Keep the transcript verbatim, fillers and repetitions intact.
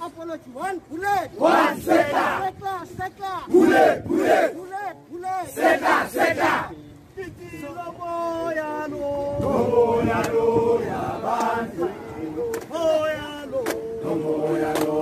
apology. One bullet. One settler. Settler, settler. Bullet, bullet. Bullet, bullet. Settler, settler. Loboyalo. Loboyalo, yabantu. Loboyalo. Loboyalo.